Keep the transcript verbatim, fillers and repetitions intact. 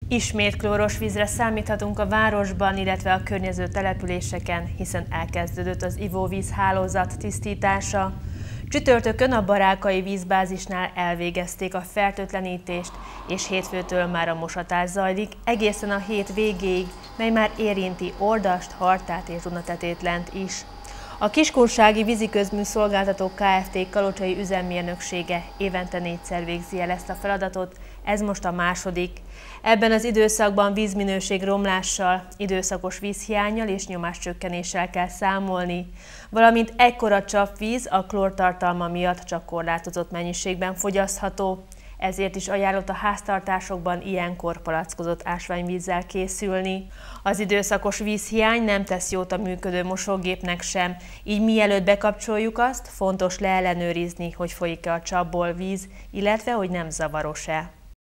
Ismét klóros vízre számíthatunk a városban, illetve a környező településeken, hiszen elkezdődött az ivóvíz hálózat tisztítása. Csütörtökön a barákai vízbázisnál elvégezték a fertőtlenítést, és hétfőtől már a mosatás zajlik egészen a hét végéig, mely már érinti Ordast, Hartát és Dunatetétlent is. A Kiskunsági Víziközmű Szolgáltató Kft. Kalocsai üzemmérnöksége évente négyszer végzi el ezt a feladatot, ez most a második. Ebben az időszakban vízminőség romlással, időszakos vízhiánnyal és nyomáscsökkenéssel kell számolni, valamint ekkora csapvíz a klórtartalma miatt csak korlátozott mennyiségben fogyasztható. Ezért is ajánlott a háztartásokban ilyenkor palackozott ásványvízzel készülni. Az időszakos vízhiány nem tesz jót a működő mosógépnek sem, így mielőtt bekapcsoljuk azt, fontos leellenőrizni, hogy folyik-e a csapból víz, illetve hogy nem zavaros-e.